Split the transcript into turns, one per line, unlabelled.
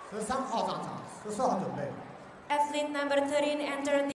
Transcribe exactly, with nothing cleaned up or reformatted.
十三号上场，十四号准备。
Athlete number thirteen entered